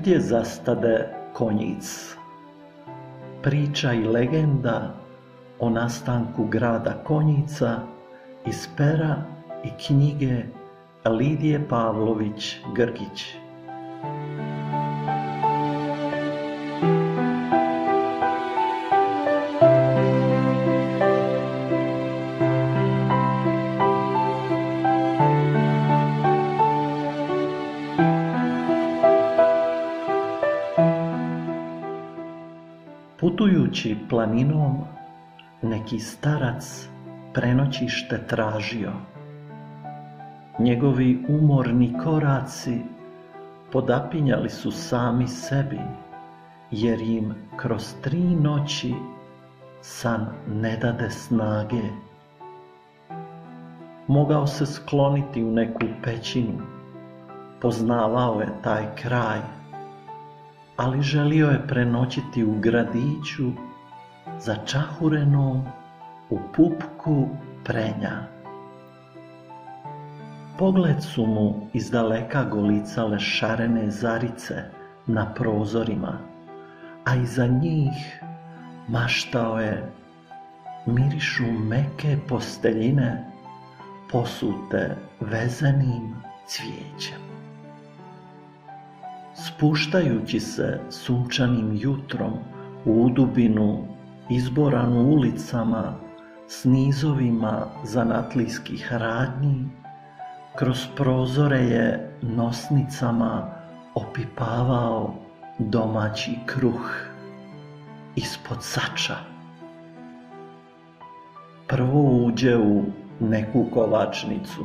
Nigdje zastade konjic. Priča i legenda o nastanku grada Konjica iz pera i knjige Lidije Pavlović Grgić. Putujući planinom, neki starac prenoćište tražio. Njegovi umorni koraci podapinjali su sami sebi, jer im kroz 3 noći san ne dade snage. Mogao se skloniti u neku pećinu, poznavao je taj kraj, ali želio je prenoćiti u gradiću začahurenom u pupku prenja. Pogled su mu izdaleka golicale šarene zarice na prozorima, a iza njih maštao je mirišu meke posteljine posute vezenim cvijećem. Spuštajući se sunčanim jutrom u udubinu izboranu ulicama s nizovima zanatlijskih radnji, kroz prozore je nosnicama opipavao domaći kruh ispod sača. Prvo uđe u neku kovačnicu.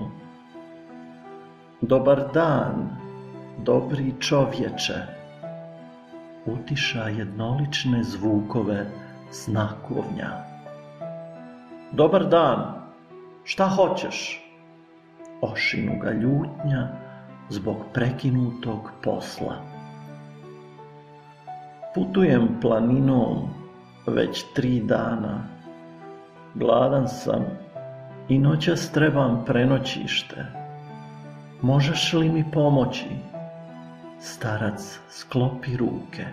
Dobar dan, dobri čovječe, utiša jednolične zvukove znakovnja. Dobar dan, šta hoćeš? Ošinu ga ljutnja zbog prekinutog posla. Putujem planinom već 3 dana. Gladan sam i noćas trebam prenoćište. Možeš li mi pomoći? Starac sklopi ruke.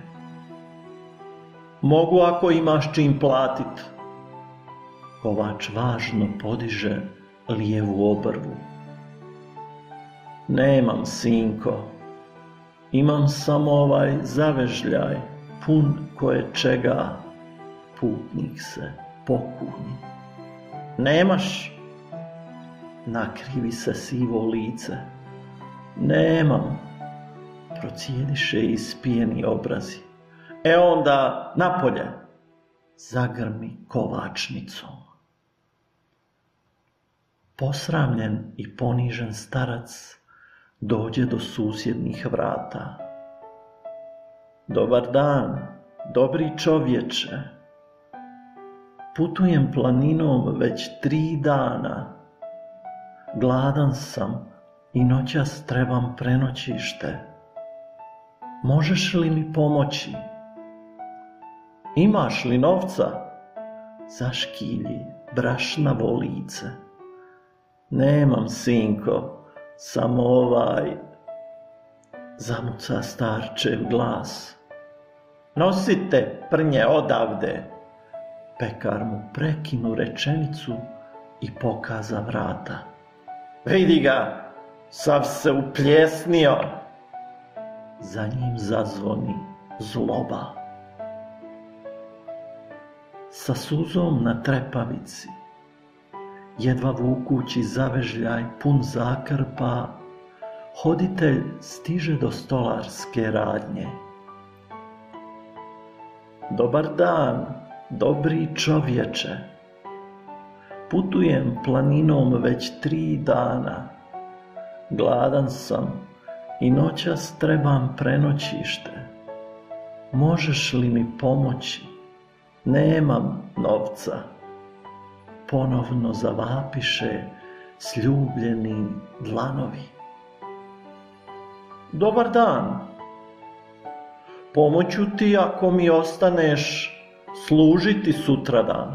Mogu ako imaš čim platit. Kovač važno podiže lijevu obrvu. Nemam, sinko. Imam samo ovaj zavežljaj, pun koje čega. Putnik se pokuni. Nemaš? Nakrivi se sivo lice. Nemam, procijediše ispijeni obrazi. Onda napolje, zagrmi kovačnicom. Posramljen i ponižen starac dođe do susjednih vrata. Dobar dan, dobri čovječe. Putujem planinom već 3 dana. Gladan sam i noćas trebam prenoćište. Možeš li mi pomoći? Imaš li novca? Zaškilji brašnavo lice. Nemam, sinko, samo ovaj, zamuca starčev glas. Nosite prnje odavde. Pekar mu prekinu rečenicu i pokaza vrata. Vidi ga, sav se upljesnio. Za njim zazvoni zloba. Sa suzom na trepavici, jedva vukući zavežljaj pun zakrpa, hoditelj stiže do stolarske radnje. Dobar dan, dobri čovječe. Putujem planinom već 3 dana. Gladan sam i noćas trebam prenoćište. Možeš li mi pomoći? Nemam novca. Ponovno zavapiše sljubljeni dlanovi. Dobar dan. Pomoću ti ako mi ostaneš služiti sutradan.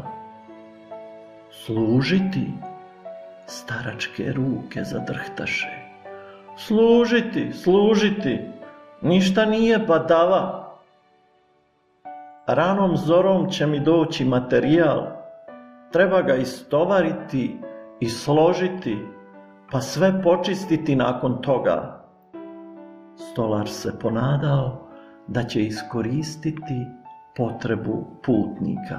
Služiti? Staračke ruke zadrhtaše. Služiti, služiti. Ništa nije badava. Ranom zorom će mi doći materijal. Treba ga istovariti i složiti, pa sve počistiti nakon toga. Stolar se ponadao da će iskoristiti potrebu putnika.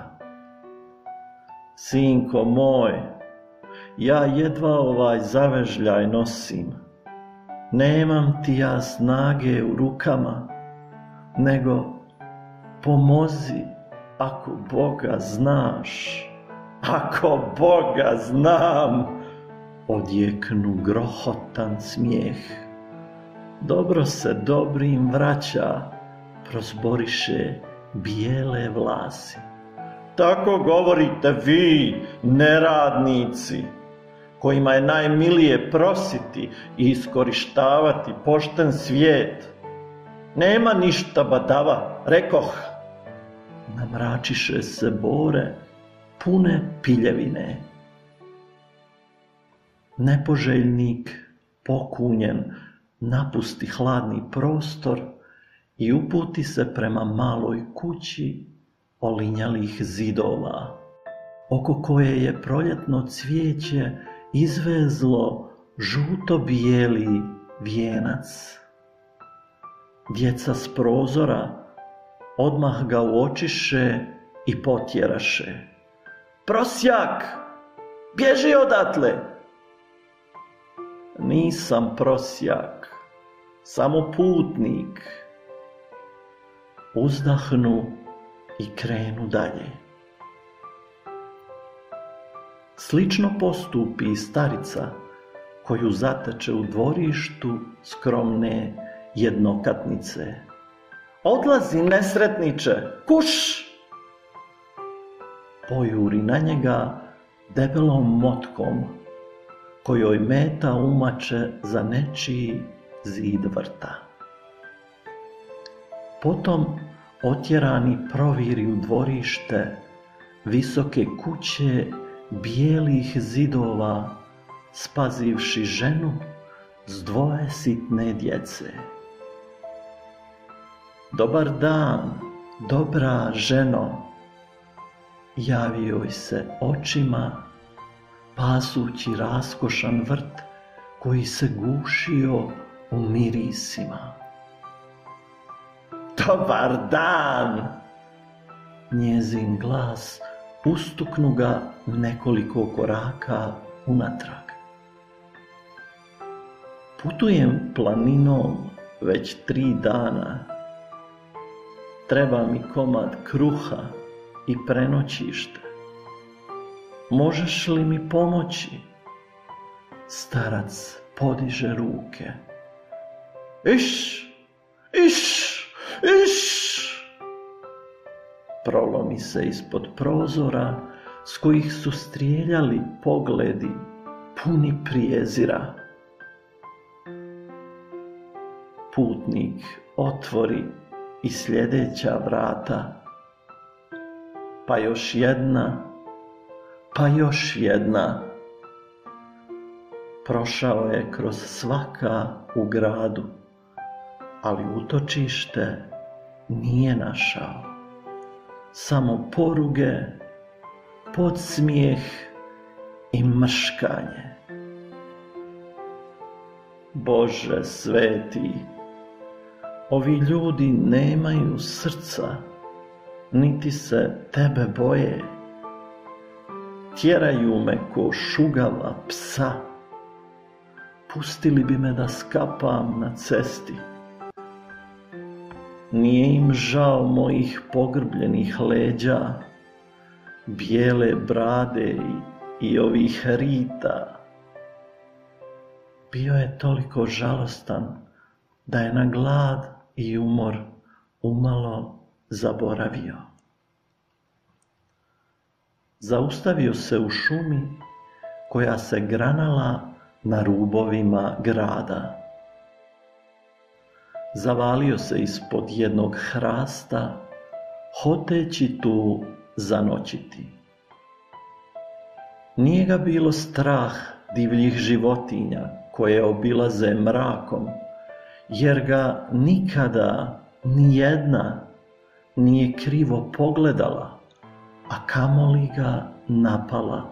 Sinko moj, ja jedva ovaj zavežljaj nosim. Nemam ti ja snage u rukama, nego pomozi ako Boga znaš. Ako Boga znam, odjeknu grohotan smijeh. Dobro se dobrim vraća, prozboriše bijele vlasi. Tako govorite vi, neradnici, kojima je najmilije prositi i iskorištavati pošten svijet. Nema ništa badava, rekoh. Namračiše se bore, pune piljevine. Nepoželjnik, pokunjen, napusti hladni prostor i uputi se prema maloj kući olinjalih zidova, oko koje je proljetno cvijeće izvezlo žuto-bijeli vijenac. Djeca s prozora odmah ga uočiše i potjeraše. Prosjak, bježi odatle! Nisam prosjak, samo putnik. Uzdahnu i krenu dalje. Slično postupi i starica koju zateče u dvorištu skromne jednokatnice. Odlazi, nesretniče, kuš! Pojuri na njega debelom motkom, kojoj meta umače za nečiji zid vrta. Potom otjerani proviri u dvorište visoke kuće bijelih zidova, spazivši ženu s dvoje sitne djece. Dobar dan, dobra ženo, javi joj se očima, pasući raskošan vrt koji se gušio u mirisima. Dobar dan! Njezin glas ustuknu ga nekoliko koraka unatrag. Putujem planinom već 3 dana. Treba mi komad kruha i prenoćište. Možeš li mi pomoći? Starac podiže ruke. Iš! Iš! Iš! Prolomi se ispod prozora s kojih su strijeljali pogledi puni prijezira. Putnik otvori i sljedeća vrata, pa još jedna, pa još jedna. Prošao je kroz svaka u gradu, ali utočište nije našao. Samo poruge, podsmijeh i mrškanje. Bože sveti, ovi ljudi nemaju srca, niti se tebe boje. Tjeraju me ko šugava psa. Pustili bi me da skapam na cesti. Nije im žao mojih pogrbljenih leđa, bijele brade i ovih rita. Bio je toliko žalostan da je na glad i umor umalo zaboravio. Zaustavio se u šumi koja se granala na rubovima grada. Zavalio se ispod jednog hrasta, hoteći tu zanoćiti. Nije ga bilo strah divljih životinja koje obilaze mrakom jer ga nikada ni jedna nije krivo pogledala, a kamoli ga napala.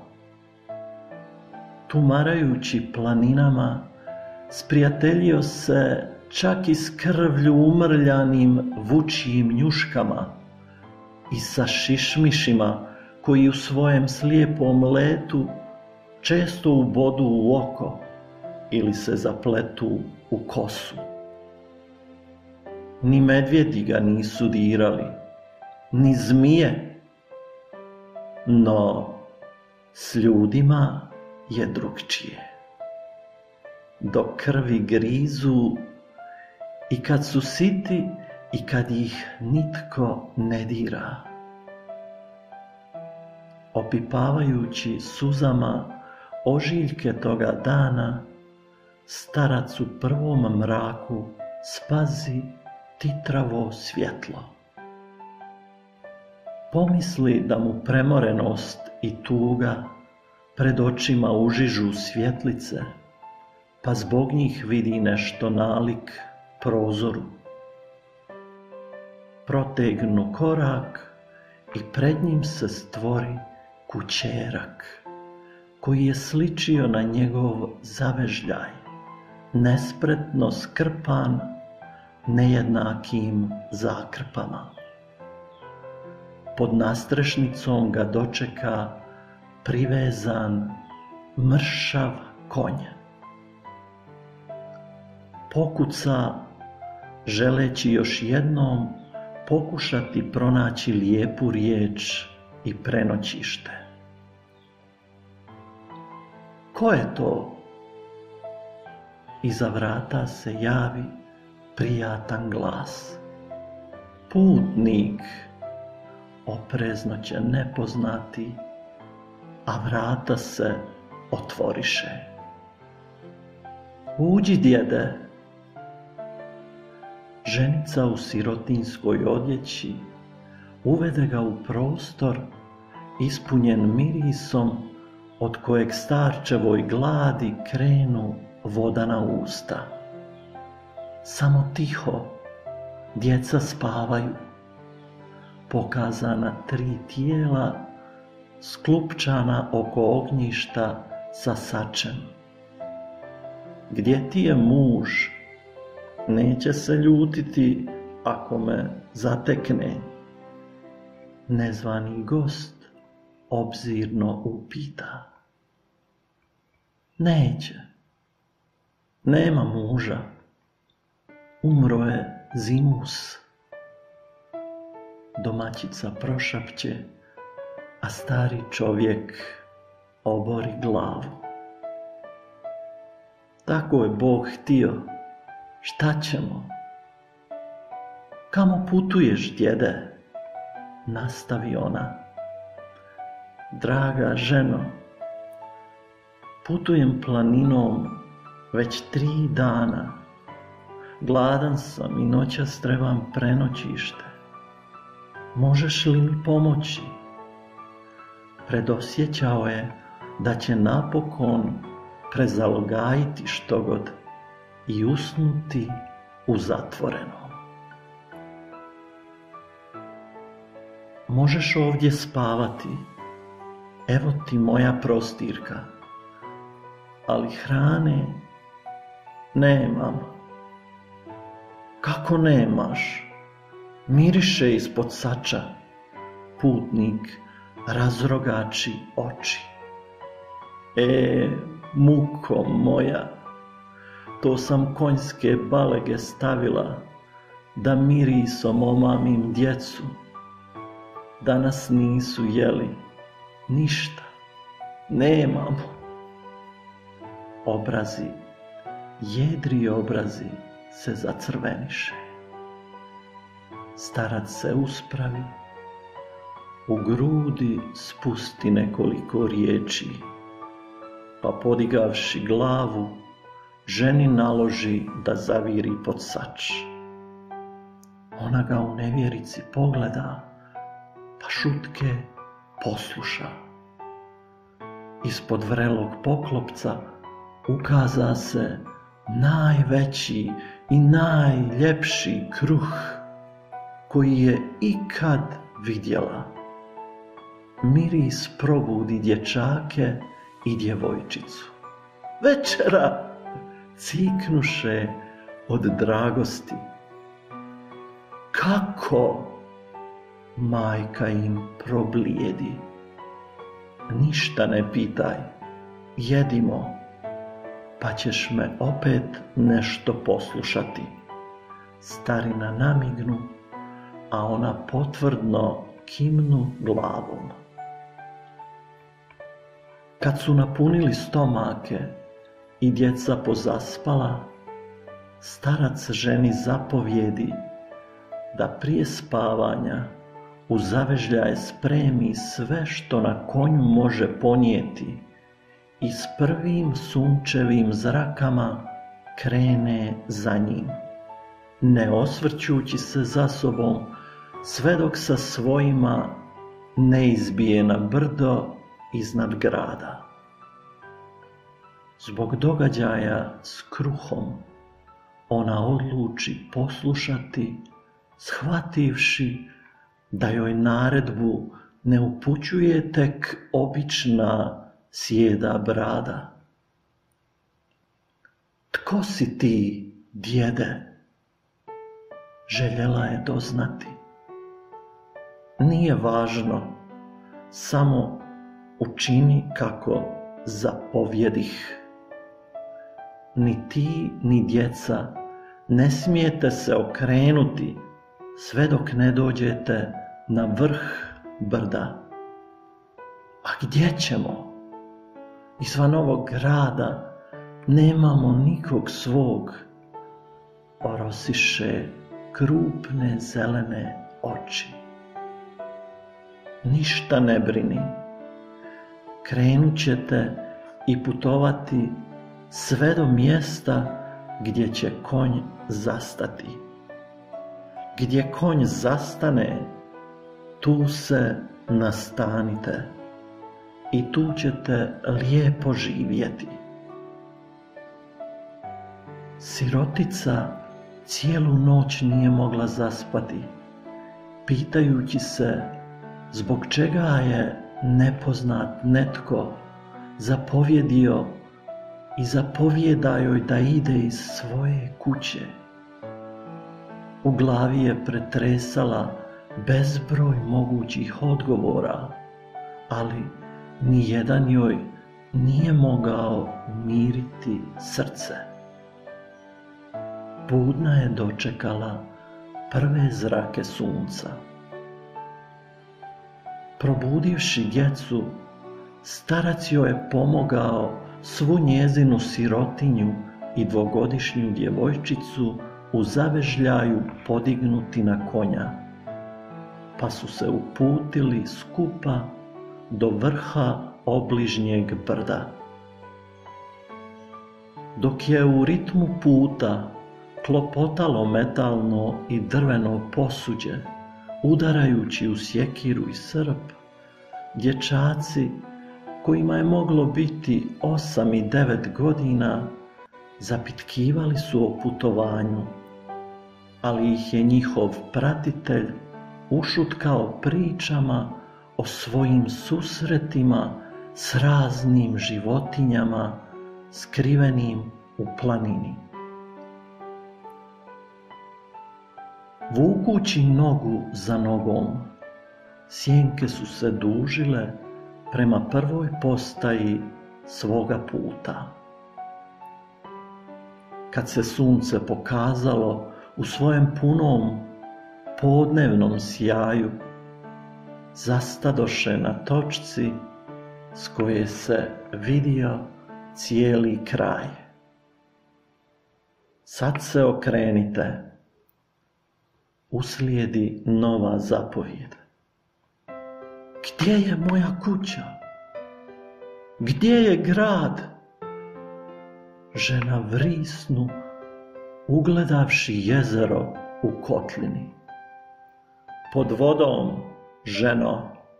Tumarajući planinama, sprijateljio se čak i s krvlju umrljanim vučijim njuškama i sa šišmišima koji u svojem slijepom letu često ubodu u oko ili se zapletu u kosu. Ni medvjedi ga nisu dirali, ni zmije, no s ljudima je drukčije. Do krvi grizu i kad su siti i kad ih nitko ne dira. Opipavajući suzama ožiljke toga dana, starac u prvom mraku spazi titravo svjetlo. Pomisli da mu premorenost i tuga pred očima užižu svjetlice, pa zbog njih vidi nešto nalik prozoru. Protegnu korak i pred njim se stvori kućerak, koji je sličio na njegov zavežljaj, nespretno skrpan nejednakim zakrpama. Pod nastrešnicom ga dočeka privezan mršav konj. Pokuca, želeći još jednom pokušati pronaći lijepu riječ i prenoćište. Ko je to? Iza vrata se javi prijatan glas. Putnik, oprezno će nepoznati, a vrata se otvoriše. Uđi, djede. Ženica u sirotinskoj odjeći uvede ga u prostor ispunjen mirisom od kojeg starčevoj gladi krenu vodana usta. Samo tiho djeca spavaju, pokazana 3 tijela sklupčana oko ognjišta sa sačem. Gdje ti je muž? Neće se ljutiti ako me zatekne. Nezvani gost obzirno upita. Neće. Nema muža. Umro je zimus. Domaćica prošapće, a stari čovjek obori glavu. Tako je Bog htio. Šta ćemo? Kamo putuješ, djede? Nastavi ona. Draga ženo, putujem planinom već 3 dana. Gladan sam i noćas trebam prenoćište. Možeš li mi pomoći? Predosjećao je da će napokon prezalogajiti štogod i usnuti u zatvorenom. Možeš ovdje spavati, evo ti moja prostirka, ali hrane nemam. Kako nemaš? Miriše ispod sača. Putnik razrogači oči. Muko moja, to sam konjske balege stavila da mirisom omamim djecu. Danas nisu jeli ništa, nemamo. Obrazi, jedri obrazi se zacrveniše. Starac se uspravi, u grudi spusti nekoliko riječi, pa podigavši glavu, ženi naloži da zaviri pod sač. Ona ga u nevjerici pogleda, pa šutke posluša. Ispod vrelog poklopca ukaza se najveći i najljepši kruh koji je ikad vidjela. Miris probudi dječake i djevojčicu. Večera ciknuše od dragosti. Kako majka im problijedi. Ništa ne pitaj, jedimo, pa ćeš me opet nešto poslušati. Starina namignu, a ona potvrdno kimnu glavom. Kad su napunili stomake i djeca pozaspala, starac ženi zapovjedi da prije spavanja u zavežljaje spremi sve što na konju može ponijeti i s prvim sunčevim zrakama krene za njim, ne osvrćući se za sobom sve dok sa svojima ne izbije na brdo iznad grada. Zbog događaja s kruhom ona odluči poslušati, shvativši da joj naredbu ne upućuje tek obična sjeda brada. Tko si ti, djede? Željela je doznati. Nije važno, samo učini kako zapovjedih. Ni ti, ni djeca ne smijete se okrenuti sve dok ne dođete na vrh brda. A gdje ćemo? Izvan ovog grada nemamo nikog svog, orosiše krupne zelene oči. Ništa ne brini, krenut ćete i putovati sve do mjesta gdje će konj zastati. Gdje konj zastane, tu se nastanite i tu ćete lijepo živjeti. Sirotica cijelu noć nije mogla zaspati, pitajući se zbog čega je nepoznat netko zapovjedio i zapovjeda joj da ide iz svoje kuće. U glavi je pretresala bezbroj mogućih odgovora, ali nijedan joj nije mogao umiriti srce. Budna je dočekala prve zrake sunca. Probudivši djecu, starac joj je pomogao svu njezinu sirotinju i dvogodišnju djevojčicu u zavežljaju podignuti na konja, pa su se uputili skupa do vrha obližnjeg brda. Dok je u ritmu puta klopotalo metalno i drveno posuđe, udarajući u sjekiru i srp, dječaci, kojima je moglo biti 8 i 9 godina, zapitkivali su o putovanju, ali ih je njihov pratitelj ušutkao pričama o svojim susretima s raznim životinjama skrivenim u planini. Vukući nogu za nogom, sjenke su se dužile prema prvoj postaji svoga puta. Kad se sunce pokazalo u svojem punom podnevnom sjaju, zastadoše na točci s koje se vidio cijeli kraj. Sad se okrenite, uslijedi nova zapovjed. Gdje je moja kuća? Gdje je grad? Žena vrisnu, ugledavši jezero u kotlini. Pod vodom, ženo.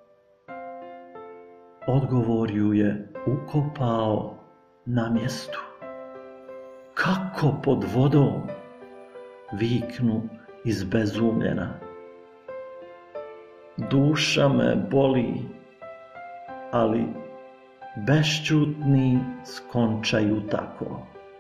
Odgovor ju je ukopao na mjestu. Kako pod vodom? viknu izbezumljena. Duša me boli, ali bešćutni skončaju tako.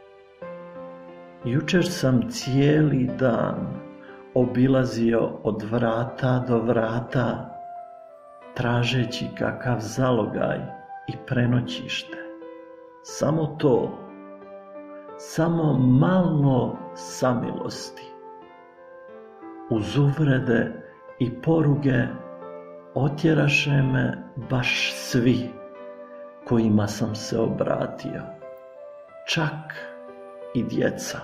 Jučer sam cijeli dan obilazio od vrata do vrata, tražeći kakav zalogaj i prenoćište. Samo to, samo malo samilosti. Uz uvrede i poruge otjeraše me baš svi kojima sam se obratio, čak i djeca.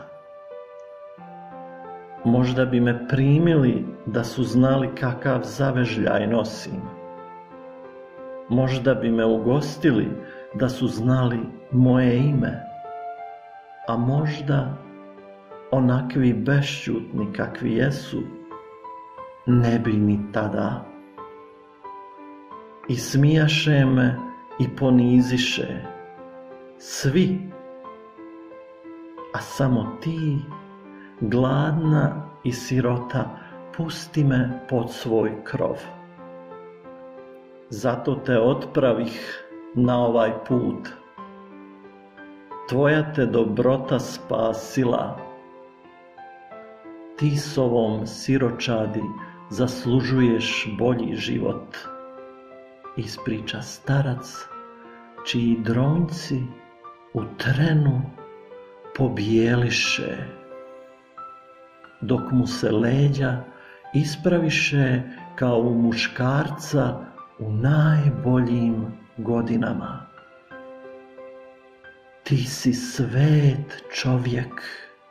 Možda bi me primili da su znali kakav zavežljaj nosim. Možda bi me ugostili da su znali moje ime, a možda onakvi bešćutni kakvi jesu ne bi ni tada. I smijaše me i poniziše svi, a samo ti, gladna i sirota, pusti me pod svoj krov. Zato te otpravih na ovaj put. Tvoja te dobrota spasila. Ti s ovom siročadi zaslužuješ bolji život, ispriča starac, čiji dronjci u trenu pobijeliše, dok mu se leđa ispraviše kao u muškarca u najboljim godinama. Ti si svet čovjek.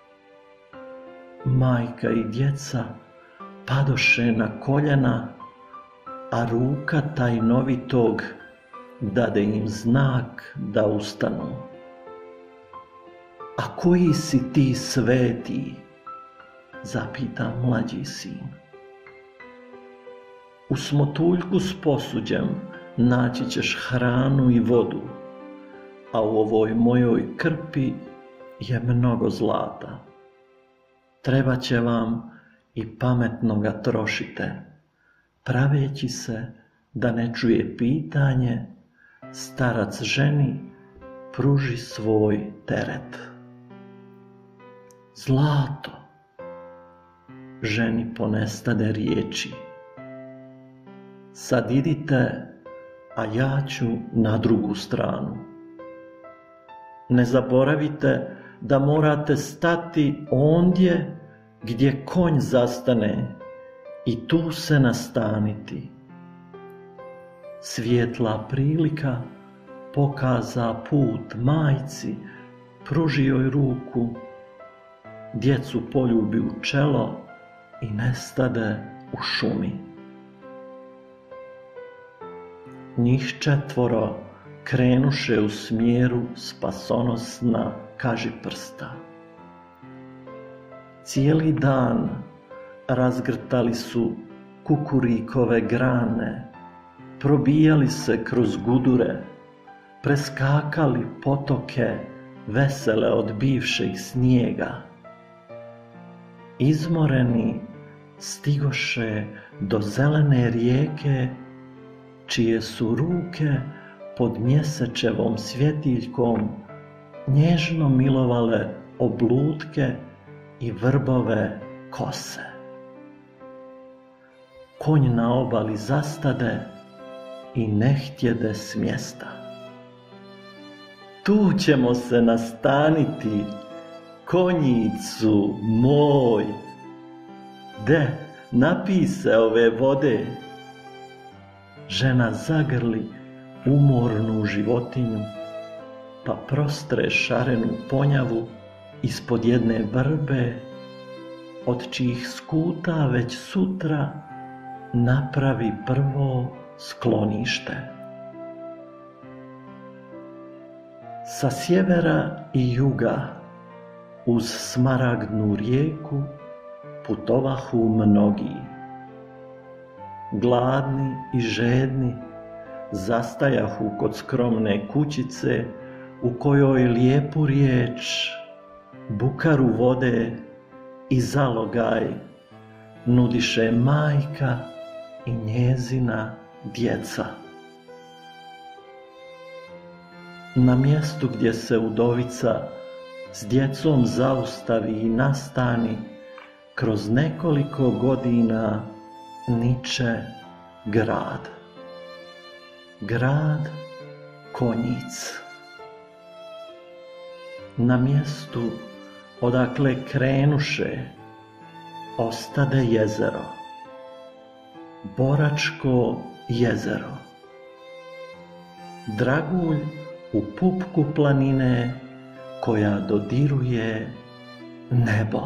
Majka i djeca padoše na koljena, a ruka tajnovitog dade im znak da ustanu. A koji si ti sveti? Zapita mlađi sin. U smotuljku s posuđem naći ćeš hranu i vodu, a u ovoj mojoj krpi je mnogo zlata. Treba će vam i pametno ga trošite, praveći se da ne čuje pitanje, starac ženi pruži svoj teret. Zlato, ženi ponestade riječi. Sad idite, a ja ću na drugu stranu. Ne zaboravite da morate stati ondje gdje konj zastane i tu se nastaniti. Svijetla prilika pokaza put majci, pruži joj ruku, djecu poljubi u čelo i nestade u šumi. Njih četvoro krenuše u smjeru spasonosna Kažiprsta. Cijeli dan razgrtali su kukurikove grane, probijali se kroz gudure, preskakali potoke vesele od bivšeg snijega. Izmoreni stigoše do zelene rijeke, čije su ruke pod mjesečevom svjetiljkom nježno milovale oblutke i vrbove kose. Konj na obali zastade i ne htjede s mjesta. Tu ćemo se nastaniti, konjicu moj. De, napij se ove vode. Žena zagrli umornu životinju, pa prostre šarenu ponjavu ispod jedne vrbe, od čijih skuta već sutra napravi prvo sklonište. Sa sjevera i juga uz smaragdnu rijeku putovahu mnogi. Gladni i žedni zastajahu kod skromne kućice u kojoj lijepu riječ, bukaru vode i zalogaj nudiše majka i njezina djeca. Na mjestu gdje se udovica s djecom zaustavi i nastani, kroz nekoliko godina niče grad. Grad Konjic. Na mjestu odakle krenuše ostade jezero, Boračko jezero. Dragulj u pupku planine koja dodiruje nebo.